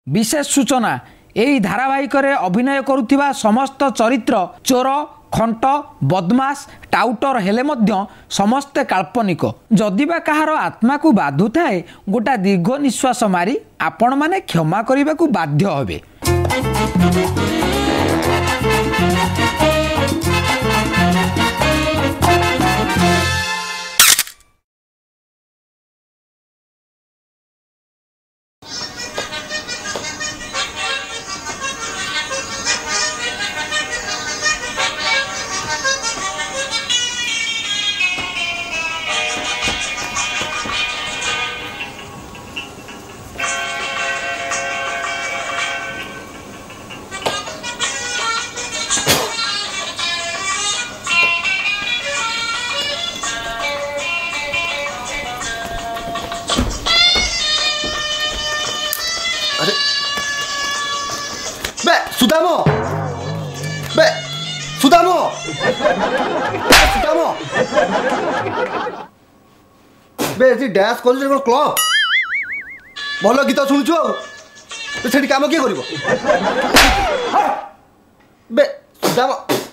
विशेष सूचना यही धारावाहिक अभिनय करुथिबा समस्त चरित्र चोर खंट बदमाश टाउटर हेले मध्य समस्ते काल्पनिक जदिबा कहार आत्मा को बाधु थाए गोटा दीर्घ निश्वास मारी आपण माने क्षमा करने को बाध्य हेबे। सुदामो बे सुदामो सुदामो बे जी डांस कॉलेज रे क्लब भलो गीत सुनुछु तो सेठी काम के करिवो बे सुदामो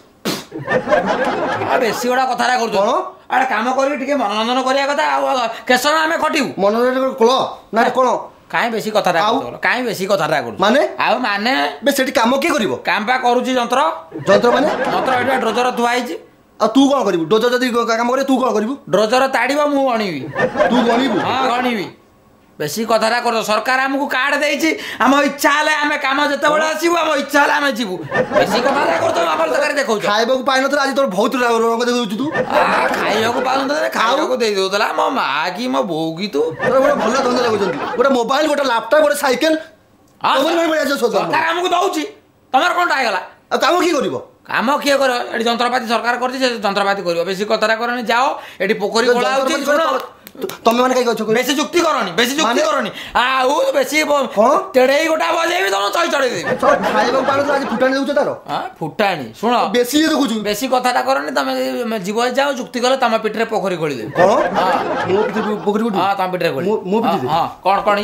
आ बेसी गोटा कथारा करतो अरे काम करी टिके मनोरंजन करिया कथा केसन आमे खटिउ मनोरंजन क्लब ना कोन काई बेसी कथारा करतो काई बेसी कथारा करतो माने बे सेठी काम के करिवो काम पा करूची जंत्र माने जंत्र एटा ड्रोजर थुआ आइची आ तू कोन करिवु ड्रोजर जदी काम करे तू कोन करिवु ड्रोजर ताड़ीबो मु गणीबी तू गणीबु हां गणीबी बेसी कथारा करतो सरकार हमकु कार्ड देइची हम इच्छा हले हमें काम जते बडा आसीबु हम इच्छा हले हम जीवु बेसी कथारा करतो आपण सरकार देखौ खाइबो पाइ न तो आज तोर बहुत रंग देखौ तू खाइयो को पाउन तो खाइयो को देइ दोतला मो मा की मो बौ की तू तोर बडा भल्ला धंदा लागुचंती गोटा मोबाइल गोटा लैपटॉप गोटा साइकिल तोर बडा आछो सरकार हमकु दउची तमर कोनटा आइगला आ काम की करिवो काम किए कर एटी जंत्रपाती सरकार करछि से जंत्रपाती करिवो बेसी कथारा करनी जाओ एटी पोखरी खोला होछि सुनो तमे माने कई कहछो बेसी जुक्ति करनी आउ बेसी तेड़ेई गोटा बजेबी तनो चई चढ़े देबी सब खाइबो पालो तो आज फुटाणी देउछ तारो हां फुटाणी सुनो बेसी देखुछु बेसी कथाटा करनी तमे जीव जाओ जुक्ति कर तमे पिटरे पोखरी खोली दे कोन हां मो पिटरे पोखरी खोली हां तमे पिटरे खोली मो पिटरे हां कोन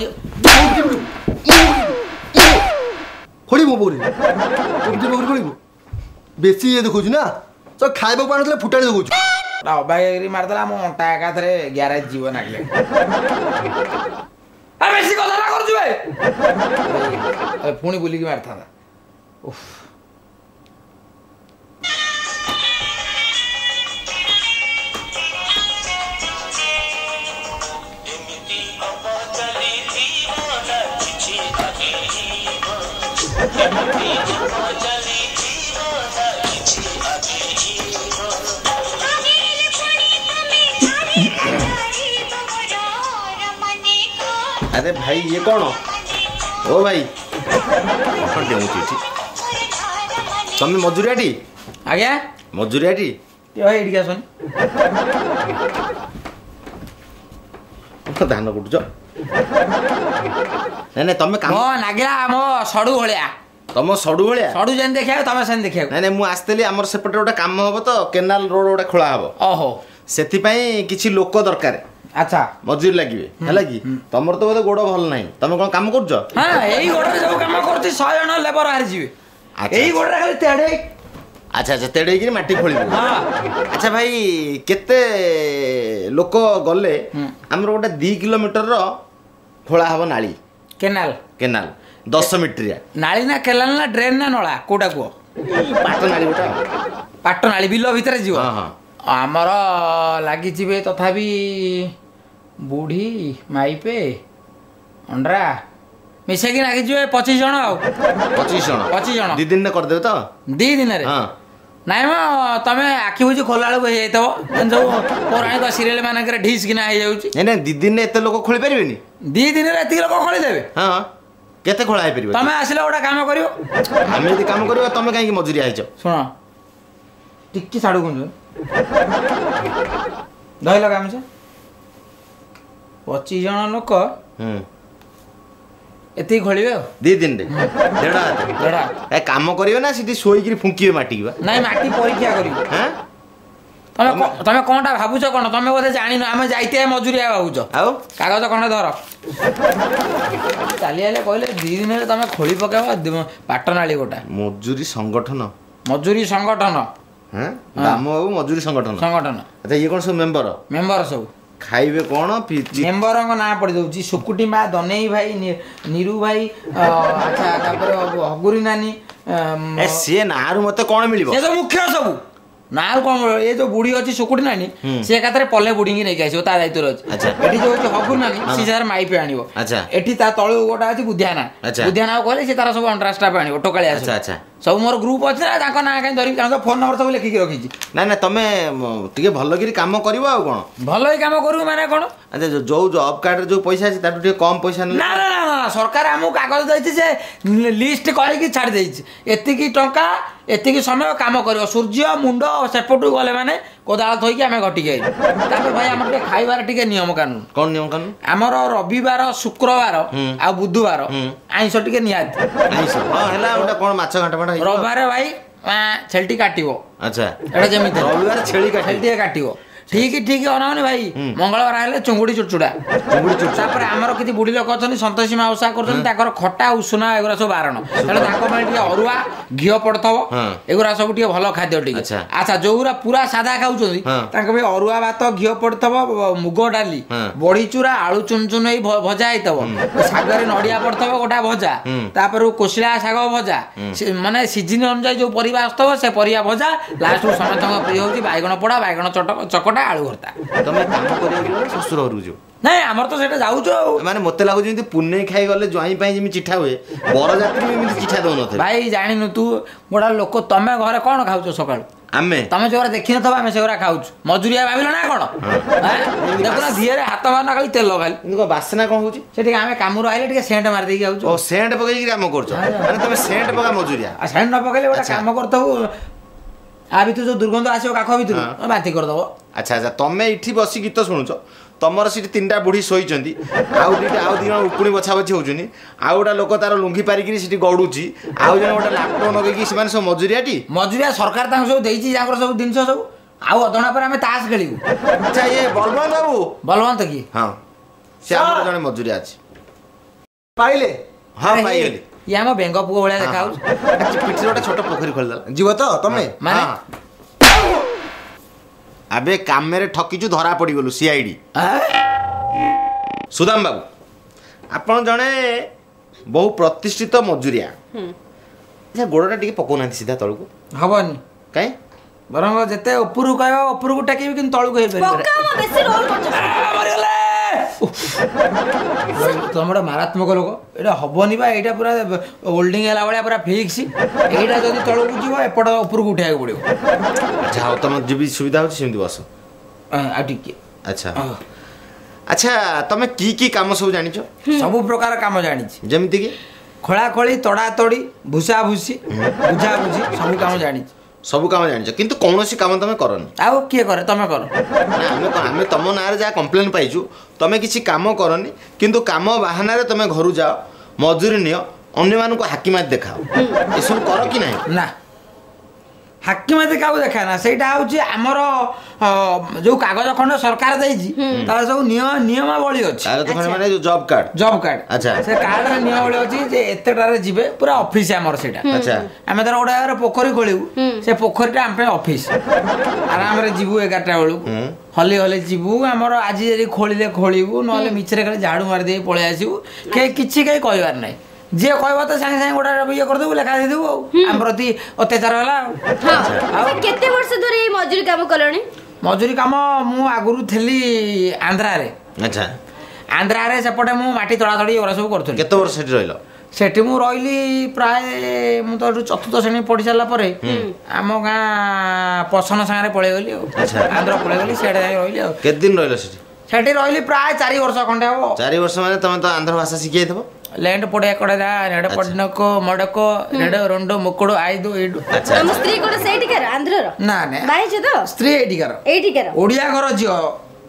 खोली मो पोखरी खोली बेसी ये देखुछु ना तो खाइबो पालो तो फुटाणी देखुछु बाइरी मारदेला मो अंटा एका थरे गैरेज जीवन आगले आ बेसी कथा ना करजु बे पुणी बुली की मारथा उफ अरे भाई ये कौन ओ भाई कौन देउची तमे मजूरियाटी आज्ञा मजूरियाटी ते भाई एडी आसन तो धान कुटछ नै तमे काम मो नागिला मो सडू भलिया तम सडू भलिया सडू जन देखिया तमे सन देखिया नै मु आस्तली हमर सेपटे ओटा काम होबो तो केनाल रोड ओटा खोला होबो ओहो सेति पई किछि लोक दरकार अच्छा मजूरी लागिबे हला कि तमर तो बोले गोड़ भल नाही तमे कोन काम करछ हां एई गोड़ जो काम करती 100 जण लेबर हार जीवे एई गोड़ खाली तेडे अच्छा अच्छा तेडे कि माटी खोलिबो हां अच्छा भाई केते लोक गले हमर गोटा 2 किलोमीटर रो खोला हबो नाली केनाल 10 मीटरिया नाली ना केनाल ना ड्रेन ना नळा कोडा को पाट नाली गोटा पाट नाली बिलो भीतर जीव हां हां आमर लगी जीवे तथापि बुढ़ी माइपे अंडरा मिसे की लगी जीवे 25 जण आ 25 जण 2 दिन ने कर देबे तो 2 दिन रे हां नाइ म तमे आखि बुझी खोला वाला होई जाइतबो जो पौराणिक सीरियल मानकर ढीस किना हो जाउची नै 2 दिन ने एते लोक खोली परिबेनी 2 दिन रे एती लोक खोली देबे हां केते खोला है परिबे तमे आसिले ओडा काम करियो हम यदि काम करियो तमे काहे की मजूरी आइछ सुनो टिक्की साडू गुंजो दही लगा मुझे 25 जण लोक एति खोलिबे 2 दिन रे डेढ़ा काम करियो ना सिटी सोई कि फुंकिबे माटी बा नाही माटी परीक्षा करियो हैं ତମେ କଣଟା ଭାବୁଛ କଣ ତମେ ବୋଧେ ଜାଣିନ ଆମେ ଯାଇଥିବା ମଜୁରିଆ ଭାବୁଛ ଆଉ କାଗଜ ଖଣ୍ଡେ ଧର ଚାଲି ଆଇଲେ କହିଲେ 2 ଦିନରେ ତମେ ଖୋଳି ପକେଇବ ପାଟନାଳି ଗୋଟା ମଜୁରୀ ସଂଗଠନ ଦାମ ବାବୁ ମଜୁରୀ ସଂଗଠନ ଆଚ୍ଛା ଇଏ କଣ ସବୁ ମେମ୍ବର ସବୁ ଖାଇବେ କଣ ମେମ୍ବରଙ୍କ ନାଁ ପଡି ଦଉଛି ସୁକୁଟି ମା ଦନେଇ ଭାଇ ନିରୁ ଭାଇ ଆଚ୍ଛା ତାପରେ ହଗୁରୀ ନାନୀ ସିଏ ନାଁରୁ ମତେ କଣ ମିଳିବ ସେ ସବୁ ମୁଖ୍ୟ ସବୁ ନା କଣ ଏ ଯୋଉ ବୁଢୀ ଅଛି ସୁକୁଟି ନାନୀ ସେ ଏକାଥରେ ପଲେ ବୁଢିକି ନେଇକି ଆସିବ ତା ଦାୟିତ୍ୱରେ ଅଛି ଏଠି ଯୋଉ ହଗୁରୀ ନାନୀ ସେ ତାର ମାଇପେ ଆଣିବ ଏଠି ତା ତଳୁ ଗୋଟେ ଅଛି ବୁଧିଆନା କହିଲେ ସେ ତାର ସବୁ ଅଣ୍ଡରା ଷ୍ଟାଫ୍ ଆଣିବ ଟୋକାଳି ଆସିବ ସବୁ ମୋର ଗ୍ରୁପ ଅଛି ନା ତାଙ୍କ ନାଁ କାହିଁ ଧରିକି ତାଙ୍କ ଫୋନ ନମ୍ବର ସବୁ ଲେଖିକି ରଖିଛି ନା ତମେ ଟିକେ ଭଲକିରି କାମ କରିବ ଆଉ କଣ ଭଲ କାମ କରିବୁ ମାନେ କଣ ଆଚ୍ଛା ଯୋଉ ଜବ୍ କାର୍ଡରେ ଯୋଉ ପଇସା ଅଛି ତାଠୁ ଟିକେ କମ ପଇସା ନା ସରକାର ଆମକୁ କାଗଜ ଦେଇଛି ଯେ ଲିଷ୍ଟ କରିକି ଛାଡ଼ି ଦେଇଛି ଏତିକି ଟଙ୍କା ଏତିକି ସମୟ କାମ କରିବ ସୂର୍ଯ୍ୟ ମୁଣ୍ଡ ସେପଟୁ ଗଲେ ମାନେ କୋଦାଳ ଥୋଇକି ଆମେ ଘଟିକି ଆଇଲୁ ତାପରେ ଭାଇ ଆମର ଟିକେ ଖାଇବାର ଟିକେ ନିୟମ କାନୁନ କଣ ନିୟମ କାନୁନ ଆମର ରବିବାର ଶୁକ୍ରବାର ଆଉ ବୁଧବାର ଆଇଁଷ ଟିକେ ନିହାତି ଆଇଁଷ ହେଲା ଗୋଟେ କଣ ମାଛ ଘାଣ୍ଟ ରବିବାର ଭାଇ ଛେଳିଟି କାଟିବ ଆଚ୍ଛା ଏଟା ଯେମିତି ରବିବାର ଛେଳି ଟିକେ କାଟିବ ଠିକ ଅନାଉନି ଭାଇ ମଙ୍ଗଳବାର ହେଲେ ଚୁଙ୍ଗୁଡି ଚୁଡ଼ଚୁଡା ତାପରେ ଆମର କିଛି ବୁଢୀ ଲୋକ ଅଛନ୍ତି ସନ୍ତୋଷୀ ମା ଓଷା କରୁଛନ୍ତି ତାଙ୍କର ଖଟା ଉଷୁନା ଏଗୁରା ସବୁ ବାରଣ ତେଣୁ ତାଙ୍କ ପାଇଁ ଟିକେ ଅରୁଆ ଘିଅ ପଡୁଥିବ ଏଗୁରା ସବୁ ଟିକେ ଭଲ ଖାଦ୍ୟ ଟିକେ ଆଚ୍ଛା ଯୋଉଗୁରା ପୁରା ସାଧା ଖାଉଛନ୍ତି ତାଙ୍କ ପାଇଁ ଅରୁଆ ଭାତ ଘିଅ ପଡୁଥିବ ମୁଗ ଡାଲି ବଢି ଚୁରା ଆଳୁ ଚୁନ ଚୁନ ହେଇ ଭଜା ହେଇଥିବ ଶାଗରେ ନଡିଆ ପଡୁଥିବ ଗୋଟା ଭଜା ତାପରେ କୋଶିଳା ଶାଗ ଭଜା ମାନେ ସିଜିନ ଅନୁଯାୟୀ ଯୋଉ ପରିବା ଆସୁଥିବ ସେ ପରିବା ଭଜା ଲାଷ୍ଟକୁ ସମସ୍ତଙ୍କ ପ୍ରିୟ ହଉଛି ବାଇଗଣ ପୋଡା ବାଇଗଣ ଚକଟା ଆଳୁ ଭର୍ତ୍ତା ତମେ କାମ କରିବାକୁ ଯିବ ଶ୍ୱଶୁର ଘରକୁ ଯିବ ନାଇଁ ଆମର ତ ସେଟା ଯାଉଛୁ ଆଉ ମାନେ ମତେ ଲାଗୁଛି ଯେମିତି ପୁନେଇ ଖାଇ ଗଲେ ଜ୍ୱାଇଁ ପାଇଁ ଯେମିତି ଚିଠା ହୁଏ ବରଯାତ୍ରୀ ଏମିତି ଚିଠା ଦଉନଥିବେ ଭାଇ ଜାଣିନୁ ତୁ ଗୋଟା ଲୋକ ତମେ ଘରେ କଣ ଖାଉଛ ସକାଳୁ ଆମେ ତମେ ଯୋଉରା ଦେଖିନଥିବ ଆମେ ସେଗୁରା ଖାଉଛୁ ମଜୁରିଆ ଭାବିଲ ନା କଣ ଦେଖୁନ ଧିଏରେ ହାତ ମାରନା ଖାଲି ତେଲ ଖାଲି ବାସନା କଣ ହଉଛି ସେଠି ଆମେ କାମରୁ ଆଇଲେ ଟିକେ ସେଣ୍ଟ ମାରି ଦେଇକି ଆଉଛୁ ସେଣ୍ଟ ପକେଇକି କାମ କରୁଛ ମାନେ ତମେ ସେଣ୍ଟ ପକା ମଜୁରିଆ ସେଣ୍ଟ ନ ପକେଇଲେ ଗୋଟେ କାମ କରିଥବୁ ଆ ଭିତରୁ ଯୋଉ ଦୁର୍ଗନ୍ଧ ଆସିବ କାଖ ଭିତରୁ ବାନ୍ତି କରିଦବ ଆଚ୍ଛା ତମେ ଏଠି ବସି ଗୀତ ଶୁଣୁଛ ତମର ସେଠି 3ଟା ବୁଢୀ ଶୋଇଛନ୍ତି ଆଉ 2 ଜଣ ଉକୁଣି ବଛା ବଛି ହଉଛନ୍ତି ଆଉ ଗୋଟେ ଲୋକ ତାର ଲୁଙ୍ଗି ପାରିକିରି ସେଠି ଗଡୁଛି ଆଉ ଜଣେ ଗୋଟେ ଲାପଟପ ଲଗେଇକି ସେମାନେ ସବୁ ମଜୁରିଆ ସରକାର ତାଙ୍କୁ ସବୁ ଦେଇଛି ତାଙ୍କର ସବୁ ଜିନିଷ ସବୁ ଆଉ ଅଧଣା ପରେ ଆମେ ତାସ ଖେଳିବୁ ଆଚ୍ଛା ଇଏ ବଲବନ୍ତ ବାବୁ ବଲବନ୍ତ କି ହଁ ସେ ଆମର ଜଣେ ମଜୁରିଆ ଅଛି ପାଇଲେ ହଁ ପାଇଗଲି ଇଏ ଆମ ବେଙ୍ଗ ପୁଅ ଭଳିଆ ଦେଖା ହଉଛି ପିଠିରେ ଗୋଟେ ଛୋଟ ପୋଖରୀ ଖୋଲିଦେଲା ଯିବ ତ ତମେ ମାନେ ଆବେ କାମରେ ଠକିଛୁ ଧରା ପଡ଼ିଗଲୁ ସିଆଇଡି ସୁଦାମ ବାବୁ ଆପଣ ଜଣେ ବହୁ ପ୍ରତିଷ୍ଠିତ ମଜୁରିଆ ଗୋଡ଼ଟା ଟିକେ ପକଉନାହାନ୍ତି ସିଧା ତଳକୁ ହବନି କାଇଁ ବରଂ ଯେତେ ଉପରକୁ କହିବ ଉପରକୁ ଟେକିବି କିନ୍ତୁ ତଳକୁ ହେଇପାରିବ ତମର ମାରାତ୍ମକ ଲୋକ ଏଇଟା ହବନି ବା ଏଇଟା ପୁରା ହୋଲ୍ଡିଂ ହେଲା ଭଳିଆ ପୁରା ଫିକ୍ସ ଏଇଟା ଯଦି ତଳକୁ ଯିବ ଏପଟ ଉପରକୁ ଉଠେଇବାକୁ ପଡ଼ିବ ଆଚ୍ଛା ହଉ ତମ ଯିବି ସୁବିଧା ହେଉଛି ସେମିତି ବସ ଆଉ ଟିକେ ଆଚ୍ଛା ଆଚ୍ଛା ତମେ କି କାମ ସବୁ ଜାଣିଛ ସବୁ ପ୍ରକାର କାମ ଜାଣିଛି ଯେମିତିକି ଖୋଳାଖୋଳି ତଡ଼ାତଡ଼ି ଭୁଷାଭୁଷି ବୁଝାବୁଝି ସବୁ କାମ ଜାଣିଛି ସବୁ କାମ ଜାଣିଛ କିନ୍ତୁ କୌଣସି କାମ ତମେ କରନି ଆଉ କିଏ କରେ ତମେ କର ଆମେ ତମ ନାଁରେ ଯାହା କମ୍ପ୍ଲେନ୍ ପାଇଛୁ ତମେ କିଛି କାମ କରନି କିନ୍ତୁ କାମ ବାହାନାରେ ତମେ ଘରୁ ଯାଅ ମଜୁରୀ ନିଅ ଅନ୍ୟମାନଙ୍କୁ ହାକିମାତ ଦେଖାଅ ଏସବୁ କର କି ନାହିଁ ନା ହାକିମାତି କାହାକୁ ଦେଖାଏ ନା ସେଇଟା ହଉଛି ଆମର ଯୋଉ କାଗଜ ଖଣ୍ଡ ସରକାର ଦେଇଛି ତାର ସବୁ ନିୟମାବଳୀ ଅଛି ମାନେ ଜବ୍ କାର୍ଡ ଆଚ୍ଛା ସେ କାର୍ଡରେ ନିୟମାବଳୀ ଅଛି ଯେ ଏତେଟାରେ ଯିବେ ପୁରା ଅଫିସ ଆମର ସେଇଟା ଆଚ୍ଛା ଆମେ ଧର ଗୋଟେ ଜାଗାରେ ପୋଖରୀ ଖୋଳିବୁ ସେ ପୋଖରୀଟା ଆମ ପାଇଁ ଅଫିସ ଆରାମରେ ଯିବୁ 11ଟା ବେଳକୁ ହଲି ଯିବୁ ଆମର ଆଜି ଯଦି ଖୋଳିବୁ ନହେଲେ ମିଛରେ ଖାଲି ଝାଡୁ ମାରିଦେଇ ପଳେଇ ଆସିବୁ କିଛି କେହି କହିବାର ନାହିଁ ଯିଏ କହିବ ତ ସାଙ୍ଗେ ସାଙ୍ଗେ ଗୋଟେ ଇଏ କରିଦେବୁ ଲେଖା ଦେଇଦେବୁ ଆଉ ଆମ ପ୍ରତି ଅତ୍ୟାଚାର ହେଲା ଆଉ କେତେ ବର୍ଷ ଧରି ଏଇ ମଜୁରୀ କାମ କଲଣି ମଜୁରୀ କାମ ମୁଁ ଆଗରୁ ଥିଲି ଆନ୍ଧ୍ରାରେ ଆଚ୍ଛା ଆନ୍ଧ୍ରାରେ ସେପଟେ ମୁଁ ମାଟି ତଡ଼ାତଡ଼ି ଏଗୁରା ସବୁ କରୁଥିଲି କେତେ ବର୍ଷ ସେଠି ରହିଲ ସେଠି ମୁଁ ରହିଲି ପ୍ରାୟ ମୁଁ ତ ଏଠୁ 4th ଶ୍ରେଣୀ ପଢି ସାରିଲା ପରେ ଆମ ଗାଁ ପସନ ସାଙ୍ଗରେ ପଳେଇଗଲି ଆଉ ଆନ୍ଧ୍ର ପଳେଇଗଲି ସିଆଡ଼େ ଯାଇ ରହିଲି ଆଉ କେତେ ଦିନ ରହିଲ ସେଠି ରହିଲି ପ୍ରାୟ 4 ବର୍ଷ ଖଣ୍ଡେ ହବ 4 ବର୍ଷ ମାନେ ତମେ ତ ଆନ୍ଧ୍ର ଭାଷା ଶିଖିଯାଇଥିବ ల్యాండ్ పొడి ఎక్కడదా నెడ పడినకో మొడకో నెడ రెండు ముక్కుడు 5 7 ଆମ ସ୍ତ୍ରୀ କୋଡ଼ ସେଇଠିକାର ଆନ୍ଧ୍ରର ନା ନା ବାଇଛ ତ ସ୍ତ୍ରୀ ଏଇଠିକାର ଏଇଠିକାର ଓଡ଼ିଆ ଘର ଝିଅ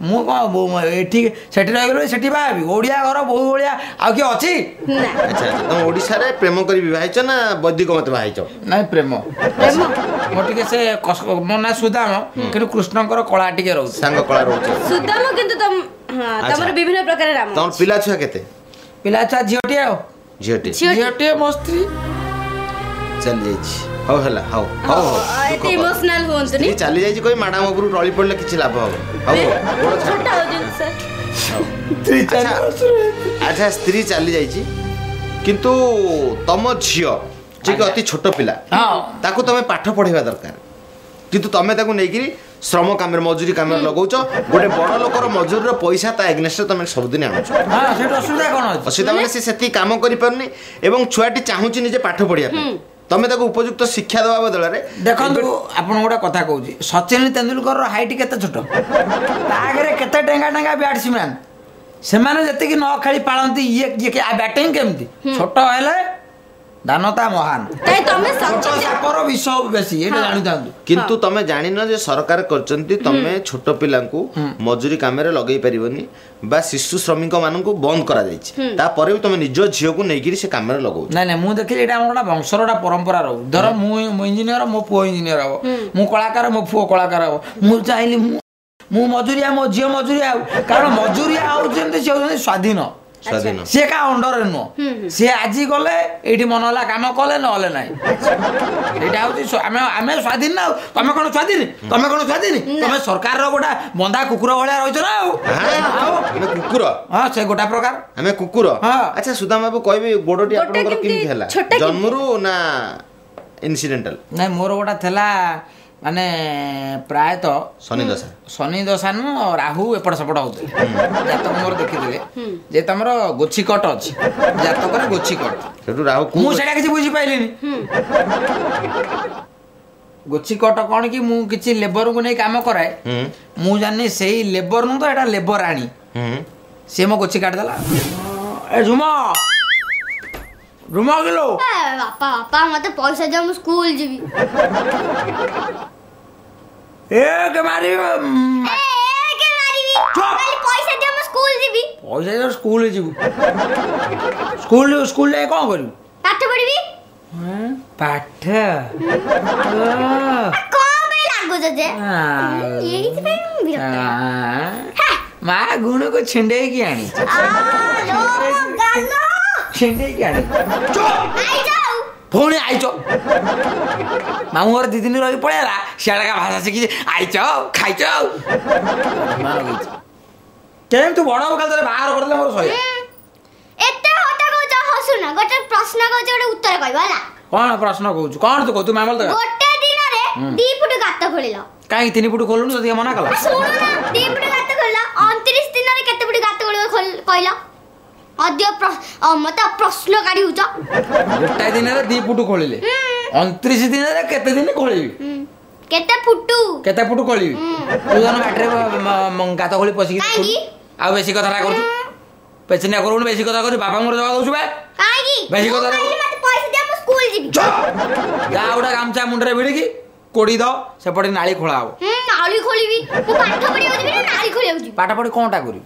ମୁଁ କ'ଣ ଏଠି ସେଠି ରହିଗଲି ସେଠି ବାହାବି ଓଡ଼ିଆ ଘର ବୋହୁ ଭଳିଆ ଆଉ କିଏ ଅଛି? ନା ଆଚ୍ଛା ଆଚ୍ଛା ତମ ଓଡ଼ିଶାରେ ପ୍ରେମ କରି ବିବାହ ହେଇଛ ନା ବୈଦିକ ମତେ ବାହା ହେଇଛ? ନାଇଁ ପ୍ରେମ ପ୍ରେମ ମୋର ଟିକେ ସେ ମୋ ନା ସୁଦାମ କିନ୍ତୁ କୃଷ୍ଣଙ୍କର କଳା ଟିକେ ରହୁଛି। ସାଙ୍ଗ କଳା ରହୁଛ। ସୁଦାମ କିନ୍ତୁ ତମର ବିଭିନ୍ନ ପ୍ରକାର ରାମ ତମର ପିଲା ଛୁଆ କେତେ? ପିଲା ଛୁଆ ଝିଅଟିଏ ଆଉ ଝିଅଟି ଝିଅଟିଏ ମୋ ସ୍ତ୍ରୀ ଚାଲି ଯାଇଛି। ହଉ ହେଲା ହଉ ହଉ ହଉ ଏତେ ଇମୋସନାଲ ହୁଅନ୍ତୁନି। ସ୍ତ୍ରୀ ଚାଲି ଯାଇଛି କହି ମ୍ୟାଡାମ ଉପରୁ ଟଳି ପଡ଼ିଲେ କିଛି ଲାଭ ହବ। ହଉ ଗୋଡ଼ ଛାଡ଼। ଛୋଟ ହଉଛନ୍ତି ସାର୍। ଆଚ୍ଛା ସ୍ତ୍ରୀ ଚାଲି ଯାଇଛି କିନ୍ତୁ ତମ ଝିଅ ଯିଏକି ଅତି ଛୋଟ ପିଲା ହଁ ତାକୁ ତମେ ପାଠ ପଢ଼େଇବା ଦରକାର କିନ୍ତୁ ତମେ ତାକୁ ନେଇକିରି ଶ୍ରମ କାମରେ ମଜୁରୀ କାମରେ ଲଗାଉଛ। ଗୋଟେ ବଡ଼ ଲୋକର ମଜୁରୀର ପଇସା ତା ଏଗ୍ନେଷ୍ଟରେ ତମେ ସବୁଦିନ ଆଣୁଛ। ହଁ ସେଠି ଅସୁବିଧା କ'ଣ ଅଛି? ଅସୁବିଧା ମାନେ ସେ ସେତିକି କାମ କରିପାରୁନି ଏବଂ ଛୁଆଟି ଚାହୁଁଛି ନିଜେ ପାଠ ପଢ଼ିବା ପାଇଁ ତମେ ତାକୁ ଉପଯୁକ୍ତ ଶିକ୍ଷା ଦେବା ବଦଳରେ ଦେଖନ୍ତୁ ଆପଣ ଗୋଟେ କଥା କହୁଛି ସଚିନ ତେନ୍ଦୁଲକରର ହାଇଟ୍ କେତେ ଛୋଟ ତା ଆଗରେ କେତେ ଟେଙ୍ଗା ଟେଙ୍ଗା ବ୍ୟାଟ୍ସମ୍ୟାନ୍ ସେମାନେ ଯେତିକି ନ ଖେଳି ପାଳନ୍ତି ଇଏ ବ୍ୟାଟିଂ କେମିତି ଛୋଟ ହେଲେ ଦାନତା ମହାନ ଛୋଟ ସାପର ବିଷ ବେଶୀ ଏଇଟା ଜାଣିଥାନ୍ତୁ। କିନ୍ତୁ ତମେ ଜାଣିନ ଯେ ସରକାର କରିଛନ୍ତି ତମେ ଛୋଟ ପିଲାଙ୍କୁ ମଜୁରୀ କାମରେ ଲଗେଇ ପାରିବନି ବା ଶିଶୁ ଶ୍ରମିକ ମାନଙ୍କୁ ବନ୍ଦ କରାଯାଇଛି ତାପରେ ବି ତମେ ନିଜ ଝିଅକୁ ନେଇକିରି ସେ କାମରେ ଲଗାଉଛ। ନାଇଁ ନାଇଁ ମୁଁ ଦେଖିଲି ଏଇଟା ଆମର ଗୋଟେ ବଂଶର ଗୋଟେ ପରମ୍ପରା ରହୁ ଧର ମୁଁ ଇଞ୍ଜିନିୟର ମୋ ପୁଅ ଇଞ୍ଜିନିୟର ହବ ମୁଁ କଳାକାର ମୋ ପୁଅ କଳାକାର ହବ ମୁଁ ଚାହିଁଲି ମୁଁ ମଜୁରିଆ ମୋ ଝିଅ ମଜୁରିଆ ଆଉ କାରଣ ମଜୁରିଆ ହଉଛନ୍ତି ସେ ହଉଛନ୍ତି ସ୍ୱାଧୀନ ସିଏ କାହା ଅଣ୍ଡରରେ ନୁହଁ ସିଏ ଆଜି ଗଲେ ଏଇଠି ମନ ହେଲା କାମ କଲେ ନହେଲେ ନାହିଁ ଏଇଟା ହଉଛି ଆମେ ସ୍ୱାଧୀନ ନା ଆଉ ତମେ କ'ଣ ସ୍ୱାଧୀନ ତମେ ସରକାରର ଗୋଟେ ବନ୍ଧା କୁକୁର ଭଳିଆ ରହିଛ ନା ଆଉ ଆମେ କୁକୁର ହଁ ସେ ଗୋଟା ପ୍ରକାର ଆମେ କୁକୁର। ହଁ ଆଚ୍ଛା ସୁଦାମ ବାବୁ କହିବି ଗୋଡ଼ଟି ଆପଣଙ୍କର କେମିତି ହେଲା ଜନ୍ମରୁ ନା ଇନସିଡେଣ୍ଟାଲ? ନାଇଁ ମୋର ଗୋଟେ ଥିଲା ମାନେ ପ୍ରାୟତଃ ଶନି ଦଶା ନୁହଁ ରାହୁ ଏପଟ ସେପଟ ହଉଥିଲେ ଜାତକ ମୋର ଦେଖିଥିଲେ ଯେ ତମର ଗୋଛିକଟ ଅଛି ଜାତକରେ ଗୋଛିକଟ ସେଠୁ ରାହୁ ମୁଁ ସେଇଟା କିଛି ବୁଝିପାରିଲିନି ଗୋଛିକଟ କ'ଣ କି ମୁଁ କିଛି ଲେବରକୁ ନେଇ କାମ କରାଏ ମୁଁ ଜାଣିନି ସେଇ ଲେବର ନୁହଁ ତ ଏଇଟା ଲେବର ଆଣି ସିଏ ମୋ ଗୋଛି କାଟିଦେଲା ଏ ରୁମା କିଲୋ ବାପା ବାପା ମତେ ପଇସା ଦିଅ ମୁଁ ସ୍କୁଲ ଯିବି। ଏକ ମାରିବି ପଇସା ଦିଅ ମୁଁ ସ୍କୁଲ ଯିବି। ପଇସା ଦିଅ ସ୍କୁଲ ଯିବୁ ସ୍କୁଲ ଯାଇ କ'ଣ କରିବୁ? ପାଠ ପଢିବି। ପାଠ କ'ଣ ପାଇଁ ଲାଗୁଛ ଯେ ମା ଗୁଣକୁ ଛିଣ୍ଡେଇକି ଆଣିଛି ଛିଣ୍ଡେଇକି ଆଣି ପୁଣି ଆଇଛ ମାମୁଁ ଘର 2 ଦିନ ରହି ପଳେଇଲା ସିଆଡ଼େ ଭାଷା ଶିଖିଛି ଆଇଛ ଖାଇଛ ଆଉ କେମିତି ତୁ ବଡ଼ କାଲି ଥରେ ବାହାର କରିଦେଲେ ମୋର ଶହେ ଏତେ କଥା କହୁଛ ହସୁନା ଗୋଟେ ପ୍ରଶ୍ନ କହୁଛ ଗୋଟେ ଉତ୍ତର କହିବ ହେଲା। କ'ଣ ପ୍ରଶ୍ନ କହୁଛୁ କ'ଣ ତୁ କହୁଛୁ ମାମଲ ତ ଗୋଟେ ଦିନରେ 2 ଫୁଟ ଗାତ ଖୋଳିଲ କାହିଁକି 3 ଫୁଟ ଖୋଲୁନୁ ଯଦି ମନା କଲା ଶୁଣୁ ନା 2 ଫୁଟ ଗାତ ଖୋଳିଲ 29 ଦିନରେ କେତେ ଫୁଟ ଗାତ ଖୋଳିବ କହିଲ ମତେ ପ୍ରଶ୍ନ କାଢି ହଉଛ। ଗୋଟାଏ ଦିନରେ 2 ଫୁଟ ଖୋଳିଲେ 29 ଦିନରେ କେତେ ଦିନ ଖୋଳିବି କେତେ ଫୁଟ ଖୋଳିବି ତୁ ଜାଣ ବାଟରେ ଗାତ ଖୋଳି ପଶିକି ଆଉ ବେଶୀ କଥା କରୁଛୁ ପେଚିନା କରୁନୁ ବେଶୀ କଥା କରୁଛୁ ବାପାଙ୍କର ଜବାବ ଦଉଛୁ ବେଶୀ କଥା ଯା ଗୋଟେ ଗାମୁଛା ମୁଣ୍ଡରେ ଭିଡ଼ିକି କୋଡ଼ି ଦ ସେପଟେ ନାଳି ଖୋଳା ହବ ପାଠ ପଢି କଣଟା କରିବି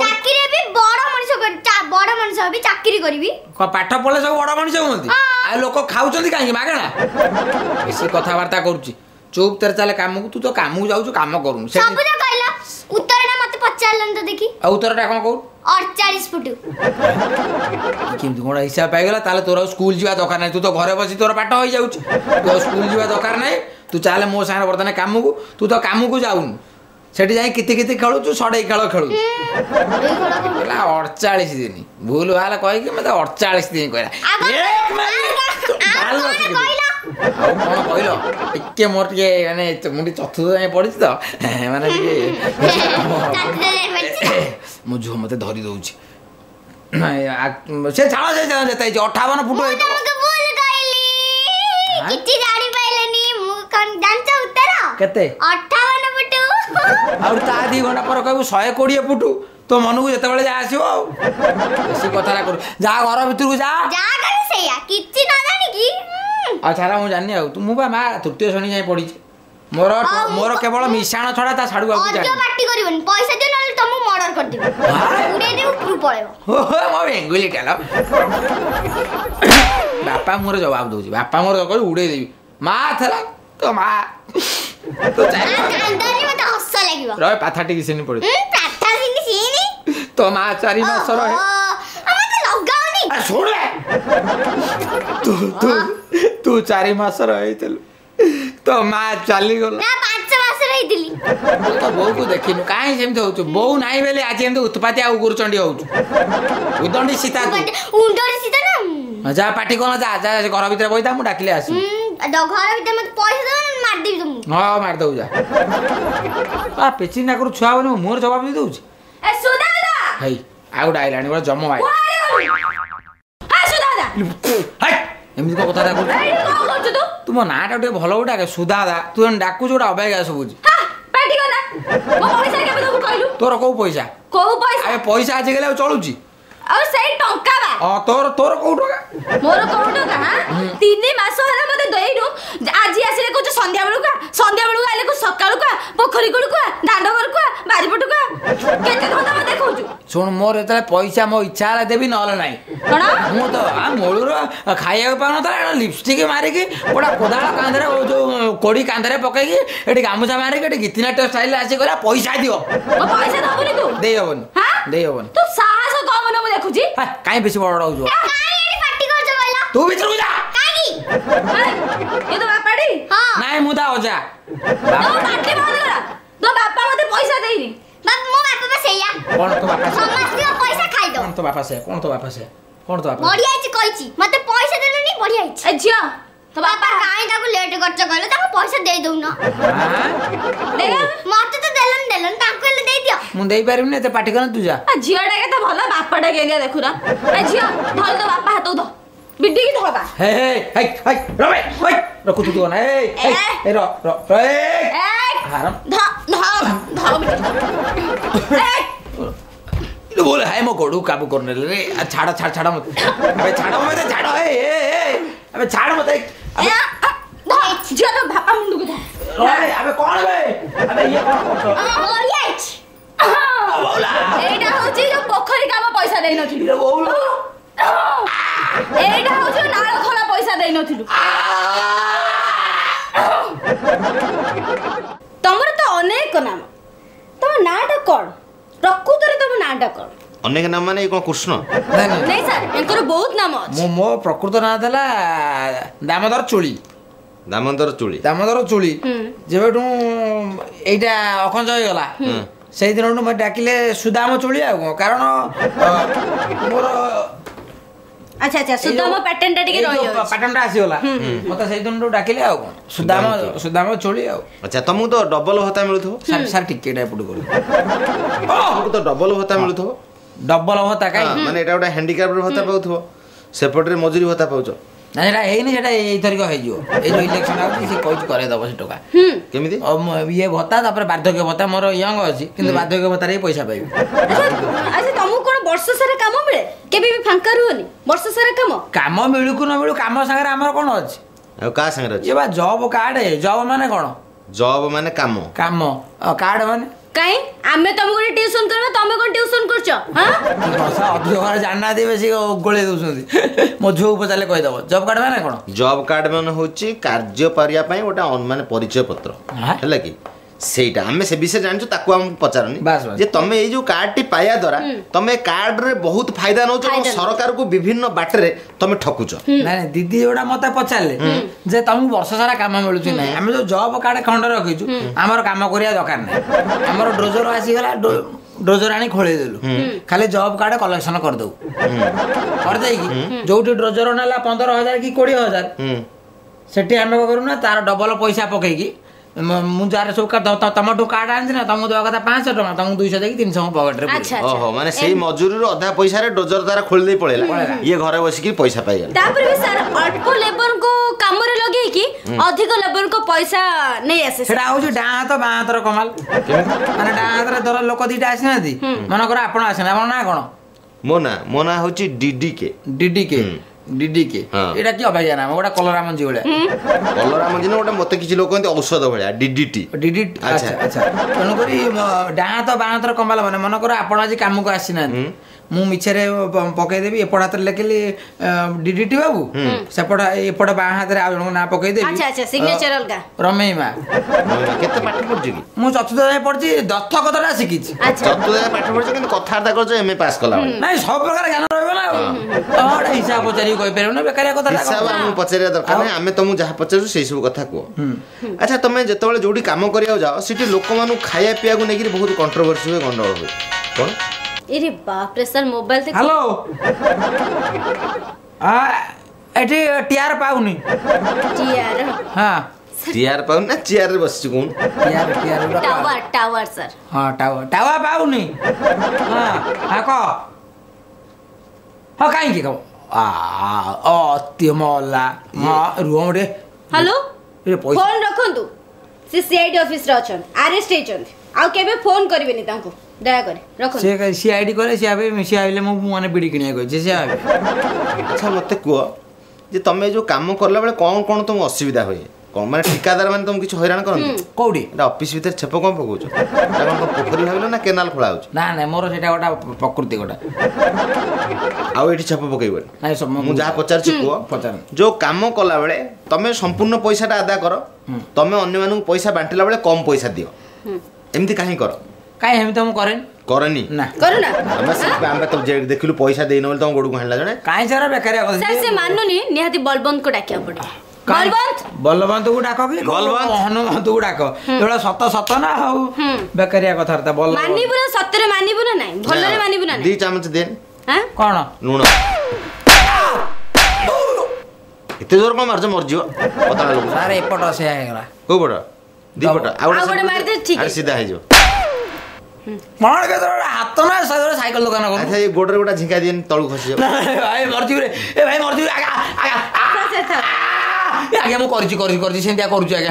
ବଡ ମଣିଷ ହେବି ଚାକିରି କରିବି ପାଠ ପଢିଲେ ସବୁ ବଡ ମଣିଷ ହୁଅନ୍ତି ଆଉ ଲୋକ ଖାଉଛନ୍ତି କାହିଁକି ମାଗଣା ବେଶୀ କଥାବାର୍ତ୍ତା କରୁଛି ଚୁପ୍ ତେରେ ଚାଲେ କାମକୁ ତୁ ତ କାମକୁ ଯାଉଛୁ କାମ କରୁନୁ ଉତ୍ତରଟା ମତେ ପଚାରିଲନି ତ ଦେଖି ଆଉ ଉତ୍ତରଟା କ'ଣ କହୁ 48 ଫୁଟ କେମିତି କ'ଣ ହିସାବ ପାଇଗଲା ତାହେଲେ ତୋର ସ୍କୁଲ ଯିବା ଦରକାର ନାହିଁ ତୁ ତ ଘରେ ବସି ତୋର ପାଠ ହେଇଯାଉଛି ତୋ ସ୍କୁଲ ଯିବା ଦରକାର ନାହିଁ ତୁ ଚାଲେ ମୋ ସାଙ୍ଗରେ ବର୍ତ୍ତମାନ କାମକୁ ତୁ ତ କାମକୁ ଯାଉନୁ ସେଠି ଯାଇ କିତି ଖେଳୁଛୁ ସଡ଼େଇ ଖେଳ ଖେଳୁଛୁ 48 ଦିନ ଭୁଲ ଭାଲ କହିକି ମତେ 48 ଦିନ କହିଲା ଆଉ କ'ଣ କହିଲ ଟିକେ ମୋର ଟିକେ ମାନେ ମୁଁ ଟିକେ ଚତୁର୍ଥ ଯାଏଁ ପଢିଛି ତ ମାନେ ଟିକେ ମୋ ଝିଅ ମତେ ଧରି ଦଉଛି ସେ ଛାଡ଼ ସେ ଯେତେ ହେଇଛି 58 ଫୁଟ କେତେ 58 ଫୁଟ ଆଉ ତା 2 ଘଣ୍ଟା ପରେ କହିବୁ 120 ଫୁଟ ତୋ ମନକୁ ଯେତେବେଳେ ଯା ଆସିବ ଆଉ ବେଶୀ କଥା କରୁ ଯା ଘର ଭିତରକୁ ଯା କିଛି ନ ଜାଣିକି ଆଉ ଛାଡ଼ା ମୁଁ ଜାଣିନି ଆଉ ମୁଁ ବା ମା 3ୟ ଶ୍ରେଣୀ ଯାଏଁ ପଢିଛି ମୋର କେବଳ ମିଶାଣ ଛଡା ତା ଛାଡୁ ଆଉ ପାଟି କରିବନି ପଇସା ଦିଅ କରିଦେବି ଉଡେଇ ଦେବି ଉପରୁ ପଳେଇବ ମୋ ବେଙ୍ଗୁଲି ଟାଲ ବାପା ମୋର ଜବାବ ଦଉଛି ବାପା ମୋର କହି ଉଡେଇ ଦେବି ମା ଥିଲା ତ ମା ତ କାନ୍ଦନି ମତେ ହସ ଲାଗିବ ରହ ପାଥା ଟିକେ ସିନି ପଡି ପାଠା ସିନି ସିନି ତ ମା 4 ମାସ ରହେ ମତେ ଲଗାଉନି ଶୁଣ ତୁ 4 ମାସ ରହିଥିଲୁ ତ ମା ଚାଲିଗଲା ନା 5 ମାସ ରହିଥିଲି ତ ବୋଉକୁ ଦେଖିନୁ କାହିଁ ସେମିତି ହଉଛୁ ବୋଉ ନାହିଁ ବୋଲି ଆଜି ଏମିତି ଉତ୍ପାତି ଆଉ ଗୁରୁଚଣ୍ଡୀ ହଉଛୁ ଉଦଣ୍ଡି ସୀତା ଉଣ୍ଡରେ ସୀତା ନା ଯା ପାଟି କଣ ଯା ଘର ଭିତରେ ବଇଥା ମୁଁ ଡାକିଲେ ଆସିବି ଘର ଭିତରେ ମତେ ପଇସା ଦେବ ମାରିଦେବି ତମକୁ ହଁ ମାରିଦଉ ଯା ପେଚି ନାକରୁ ଛୁଆ ବୋଲି ମୋର ଜବାବ ଦେଇ ଦଉଛି ହେଇ ଆଉ ଗୋଟେ ଆଇଲାଣି ଗୋଟେ ଜମ ଭାଇ ଏମିତି କଣ କଥା ତୁ ମୋ ନାଁଟା ଟିକେ ଭଲ ଗୋଟେ ଡାକେ ସୁଧାଦା ତୁ ଡାକୁଛୁ ଗୋଟେ ଅବାଗିଆ ଶୁଭୁଛି ତୋର କୋଉ ପଇସା ପଇସା ଆଜିକାଲି ଆଉ ଚଳୁଛି ଆଉ ସେଇ ଟଙ୍କା ବା ତୋର କୋଉ ଟଙ୍କା ମୋର କୋଉ ଟଙ୍କା 3 ମାସ ହେଲା ମତେ ଦେଇନୁ ଆଜି ଆସିଲେ କହୁଛୁ ସନ୍ଧ୍ୟା ବେଳକୁ ଆଇଲେ କହୁଛୁ ସକାଳକୁ ପୋଖରୀ କୂଳକୁ ଦାଣ୍ଡ ଘରକୁ ବାରିପଟକୁ କେତେ ଧନ୍ଦା ମତେ ଦେଖଉଛୁ ଶୁଣ ମୋର ଯେତେବେଳେ ପଇସା ମୋ ଇଚ୍ଛା ହେଲା ଦେବି ନହେଲେ ନାହିଁ କଣ ମୁଁ ତ ମୂଳରୁ ଖାଇବାକୁ ପାଉନଥିଲା ଲିପଷ୍ଟିକ୍ ମାରିକି ଗୋଟେ କୋଦାଳ କାନ୍ଧରେ ଯୋଉ କୋଡ଼ି କାନ୍ଧରେ ପକେଇକି ଏଠି ଗାମୁଛା ମାରିକି ଏଠି ଗୀତିନାଟ୍ୟ ଷ୍ଟାଇଲରେ ଆସି କହିଲା ପଇସା ଦିଅ ପଇସା ଦବୁନି ତୁ ଦେଇହବନି ଦେଇହବନି ତୁ ସାହସ କମ ମୁଁ ଦେଖୁଛି କାଇଁ ବେଶୀ ବଡ ହଉଛୁ ତୁ ଭିତରକୁ ଯା ଏ ତ ବାପାଡି ନାଇଁ ମୁଁ ତା ଅଜା ତୋ ବାପା ମତେ ପଇସା ଦେଇନି ମୋ ବାପା ବା ସେଇଆ କଣ ତୋ ବାପା ସମସ୍ତଙ୍କ ପଇସା ଖାଇଦବ କଣ ତୋ ବାପା ସେ କଣ ତୋ ବାପା ବଢିଆ ହେଇଛି କହିଛି ମତେ ପଇସା ଦେଲନି ବଢିଆ ହେଇଛି ଏ ଝିଅ ତ ବାପା କାଇଁ ତାକୁ ଲେଟ୍ କରଛ କହିଲ ତାକୁ ପଇସା ଦେଇ ଦଉନ ମତେ ତ ଦେଲନି ତାଙ୍କୁ ହେଲେ ଦେଇ ଦିଅ ମୁଁ ଦେଇ ପାରିବିନି ଏତେ ପାଟି କର ତୁ ଯା ଝିଅଟା କେତେ ଭଲ ବାପାଟା କେମିଆ ଦେଖୁନା ଏ ଝିଅ ଧର ତୋ ବାପା ହାତକୁ ଧ ବିଡିକି ଧବା ରଖୁ ତୁ ନା बोले हाय मो गोड़ू काबू करने रे छाड़ छाड़ छाड़ मत अबे छाड़ो मत छाड़ो अबे छाड़ मत झियो तो भापा मुंडू के अरे अबे कौन बे अबे ये कौन ओरिएच बोला एटा होची जो पोखरी काम पैसा देई नथिलु बोला एटा होची नाळ खोला पैसा देई नथिलु तमर तो अनेक नाम तम नाटा कोन प्रकृତରେ तम नाटा कोन अनेक नाम माने कोन कृष्ण नहीं सर एकर बहुत नाम अछि मो प्रकृत ना देला दामोदर चोली दामोदर चोली जेबेटू एटा अखंज होय गला सेहि दिन मते डाकिले सुदाम चोली आ कारण मोर अच्छा अच्छा सुदाम पैटर्न टिके रहि हो पैटर्न आसी गला मते सेहि दिन डाकिले आ सुदाम चोली आ अच्छा तुमको तो डबल होता मिलुथो सर टिकेट एपड कर तुमको तो डबल होता मिलुथो डबल होता काई माने एटा गोटा हैंडीकैप होता पाउथो सेपटरे मजूरी होता पाउचो ना सेटा हेनी सेटा एई तरीका हे जियो ए जो इलेक्शन आउची से कोइ करे दबो से टका केमिति ये भत्ता तापर वार्धक्य भत्ता मोर यंग अछि किंतु वार्धक्य भत्ता रे पैसा पाइबी अच्छा तुमको कोन वर्ष सारा काम मिले केबे भी फांका रहनी वर्ष सारा काम मिलु को न मिलु काम संगे हमर कोन अछि का संगे अछि ये बा जॉब कार्ड जॉब माने कोन जॉब माने काम कार्ड माने काई आमे तुमको ट्यूशन करबे तमे कोन ट्यूशन करछ हां भाषा अधिक घर जानना दे बेसी गोळे दोसंदी मो झो उपचाले कहि दबो जॉब कार्ड माने कोन जॉब कार्ड माने होची कार्य पारिया पई ओटा माने परिचय पत्र हैला कि सेटा हमें से विषय जानछु ताको हम पचारनी जे तमे ए जो कार्ड टी पाया द्वारा तमे कार्ड रे बहुत फायदा नौ छ सरकार को विभिन्न बाटरे तमे ठकुछ नाही दीदी जोडा मते पचारले जे तमु वर्ष सारा काम मिलु छी नाही हम जो जॉब कार्ड खंड रखिछु हमर काम करिया दरकार नाही हमर डोजर आसी गला डोजर आनी खोले देलु खाली जॉब कार्ड कलेक्शन कर दउ कर देई की जोटी डोजर नाला 15000 की 20000 सेठी हम करू ना तार डबल पैसा पकई की मुजार सब का टमाटो कार्ड आन ना तुम दवा कथा 500 टका तुम 200 देकी 300 पॉकेट रे ओहो माने सेही मजूरी रो आधा पैसा रे डोजर तारा खोल दे पळेला ये घरे बसी की पैसा पाइ गेल तापर भी सर अल्प लेबर को काम रे लगे की अधिक लेबर को पैसा नहीं आसे सेटा होची डा हाथ बा हाथ रो कमाल माने डा हाथ रे धर लोक दीटा आसी नादी मन कर आपण आसे ना ना कोन मोना होची डीडी के डीडी के हाँ। एटा की अबाया नाम गोटा कलरा मंजी भलिया କଲରା ମଞ୍ଜି ନା ଗୋଟେ ମତେ କିଛି ଲୋକ କହନ୍ତି ଔଷଧ ଭଳିଆ ଡିଡିଟି डीडी अच्छा। अच्छा अच्छा तेणुकरी डाँ तो बाँ हाथ कमाल ମାନେ ମନେକର ଆପଣ ଆଜି କାମକୁ ଆସିନାହାନ୍ତି ମୁଁ ମିଛରେ ପକେଇଦେବି ଏପଟ ହାତରେ ଲେଖିଲି ଡିଡିଟି ବାବୁ ସେପଟ ଏପଟ ବାଁ ହାତରେ ଆଉ ଜଣଙ୍କ ନାଁ ପକେଇଦେବି ଆଚ୍ଛା ଆଚ୍ଛା ସିଗ୍ନେଚର ଅଲଗା ରମେଇ ମା କେତେ ପାଠ ପଢୁଛୁ କି ମୁଁ ଚତୁର୍ଥ ଯାଏ ପଢିଛି ଦସ୍ତଖତଟା ଶିଖିଛି ଆଚ୍ଛା ଚତୁର୍ଥ ପାଠ ପଢୁଛୁ କିନ୍ତୁ କଥାବାର୍ତ୍ତା କରୁଛ ଏମଏ ପାସ୍ କଲା ଭଳିଆ ନାଇଁ ସବୁ ପ୍ରକାର ଜ୍ଞାନ ରହିବ ନା ଗୋଟେ ହିସାବ ପଚାରିକି କହିପାରିବ ନା ବେକାରିଆ କଥା ହିସାବ ଆମକୁ ପଚାରିବା ଦରକାର ନାହିଁ ଆମେ ତମକୁ ଯାହା ପଚାରୁଛୁ ସେଇ ସବୁ କଥା କୁହ ଆଚ୍ଛା ତମେ ଯେତେବେଳେ ଯୋଉଠି କାମ କରିବାକୁ ଯାଅ ସେଠି ଲୋକମାନଙ୍କୁ ଖାଇବା ପିଇବାକୁ ନେଇକି ବହୁତ କଣ୍ଟ୍ରୋଭର୍ସି ହୁଏ ଗଣ୍ଡଗୋଳ ହୁଏ କଣ ଏରେ ବାପ ରେ ସାର୍ ମୋବାଇଲ তে ହ୍ୟାଲୋ ଏଠି ଟିଆର ପାଉନି টিআর ହଁ ଚିଆର ପାଉନି ନା ଚିଆରରେ ବସିଛୁ କହୁନୁ ଟିଆର টাওয়ার টাওয়ার স্যার ହଁ ଟାୱା ପାଉନି ହଁ କହ ହଁ କାହିଁକି କହ ଅତି ମଲା ହଁ ରୁହ ରେ हेलो ଏ ପଇସା फोन रखंतु से सीआईडी ऑफिस रे अछन अरेस्ट हेचंत आ केबे फोन करबेनी तांको दया करे रखंतु ସେ ସିଆଇଡି କଲେ ସିଏ ଆବେ ମିଶି ଆଇଲେ ମୁଁ ମାନେ ବିଡ଼ି କିଣିବାକୁ କହିଛି ସିଏ ଆବେ ଆଚ୍ଛା ମତେ କୁହ ଯେ ତମେ ଯୋଉ କାମ କଲା ବେଳେ କଣ କଣ ତମକୁ ଅସୁବିଧା ହୁଏ କଣ ମାନେ ଠିକାଦାର ମାନେ ତମକୁ କିଛି ହଇରାଣ କରନ୍ତି କୋଉଠି ଏଟା ଅଫିସ ଭିତରେ ଛେପ କଣ ପକଉଛ ଏଟା କଣ ପୋଖରୀ ଭାବିଲ ନା କେନାଲ ଖୋଳା ହଉଛି ନା ନାଇଁ ମୋର ସେଇଟା ଗୋଟେ ପ୍ରକୃତି ଗୋଟେ ଆଉ ଏଠି ଛେପ ପକେଇବନି ନାଇଁ ମୁଁ ଯାହା ପଚାରୁଛି କୁହ ପଚାର ଯୋଉ କାମ କଲା ବେଳେ ତମେ ସମ୍ପୂର୍ଣ୍ଣ ପଇସାଟା ଆଦାୟ କର ତମେ ଅନ୍ୟମାନଙ୍କୁ ପଇସା ବାଣ୍ଟିଲା ବେଳେ କମ ପଇସା ଦିଅ ଏମିତି କାହିଁ କର କାହିଁ ଏମିତି ମୁଁ କରେନି କରନି ନା करू ना ତମେ ଆମେ ତ ଦେଖିଲୁ ପଇସା ଦେଇନ ବୋଲି ତମ ଗୋଡକୁ ହାଣିଲା ଜଣେ କାହିଁ ସାରା ବେକାରିଆ सर କଥା से मानुनी निहाती बलबंत को डाकिया पड़े बलबंत ବଲବନ୍ତକୁ ଡାକ କି ବଲବନ୍ତ? ହନୁମନ୍ତକୁ ଡାକ ଏଗୁଡ଼ା ସତ ସତ ନା ଆଉ ବେକାରିଆ କଥାବାର୍ତ୍ତା ବଲ मानिबु ना सत्यरे मानिबु ना नहीं भलरे मानिबु ना ଦି नहीं ଚାମଚ ଦେ हां କଣ ଲୁଣ ଏତେ ଜୋର କଣ ମାରୁଛ ମରିଯିବ ପତଳା ଲୋକ ସାର ଏପଟ ସେୟା ହେଇଗଲା କୋଉ ପଟ ଦି ପଟ ଆଉ ଗୋଟେ ମାରିଦେ, ଠିକ ଆରେ ଅଛି। ସିଧା ହେଇଯିବ କଣ କେତେବେଳେ ହାତ ନା ସାଇକେଲ ଦୋକାନ କରୁ ଆଚ୍ଛା ଏଇ ଗୋଡରେ ଗୋଟେ ଝିଙ୍କା ଦିଏନି ତଳୁ ଖସିଯିବ ଭାଇ ମରିଯିବି ରେ ଏ ଭାଇ ମରିଯିବି ଆଜ୍ଞା ଆଜ୍ଞା अच्छा था ଆଜ୍ଞା ମୁଁ କରିଛି ସେମିତିଆ କରୁଛି ଆଜ୍ଞା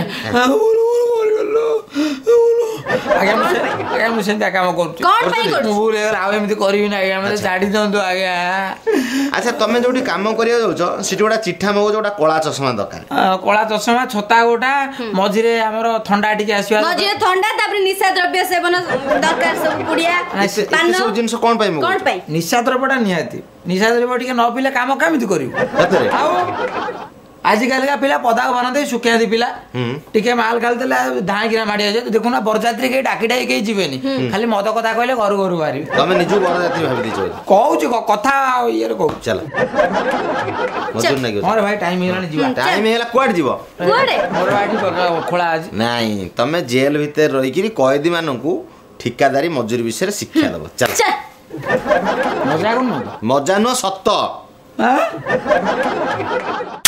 ଆଜ୍ଞା ମୁଁ ସେମିତିଆ କାମ କରୁଛି କଣ ପାଇଁ କରୁଛୁ? ମୁଁ ଭୁଲ ହେଇଗଲା ଆଉ ଏମିତି କରିବି ନା ଆଜ୍ଞା ମତେ ଛାଡି ଦିଅନ୍ତୁ ଆଜ୍ଞା ଆଚ୍ଛା ତମେ ଯୋଉଠି କାମ କରିବାକୁ ଯାଉଛ ସେଠି ଗୋଟେ ଚିଠା ମଗଉଛ ଗୋଟେ କଳା ଚଷମା ଦରକାର କଳା ଚଷମା ଛତା ଗୋଟା ମଝିରେ ଆମର ଥଣ୍ଡା ଟିକେ ଆସିବା मझे ठंडा तापर निशा द्रव्य सेवन दरकार सब पुड़िया ଏତେ ସବୁ ଜିନିଷ କଣ ପାଇଁ कौन ମଗଉଛ पाई ନିଶା ଦ୍ରବ୍ୟଟା ନିହାତି ନିଶା ଦ୍ରବ୍ୟ ଟିକେ ନ ପିଇଲେ କାମ କେମିତି କରିବୁ ସତରେ? ଆଉ ଆଜିକାଲିକା ପିଲା ପଦାକୁ ବାନାନ୍ତି ଶୁଖିଆନ୍ତି ପିଲା ଟିକେ ମାଲ ଖାଲି ଦେଲେ ଧାଇଁକିନା ମାଡି ଆସିବେ ଦେଖୁନା ବରଯାତ୍ରୀ କେହି ଡାକି କେହି ଯିବେନି ଖାଲି ମଦ କଥା କହିଲେ ଘରୁ ବାହାରିବେ ତମେ ନିଜକୁ ବରଯାତ୍ରୀ ଭାବି ଦେଇଛ ବୋଧେ। କହୁଛି କଥା ଇଏରେ କହୁଛି ଚାଲ ମଜୁର ନାଗିବ ହଁ ରେ ଭାଇ ଟାଇମ ହେଇଗଲାଣି ଯିବା ଟାଇମ ହେଇଗଲା କୁଆଡେ ଯିବ कुआडे ମୋର ଏଠି ଖୋଳା ଅଛି ନାଇଁ ତମେ ଜେଲ ଭିତରେ ରହିକିରି କଏଦୀ ମାନଙ୍କୁ ଠିକାଦାରୀ ମଜୁରୀ ବିଷୟରେ ଶିକ୍ଷା ଦବ ଚାଲ चल ମଜା କରୁନୁ ମଜା ନୁହଁ ସତ ଆଁ?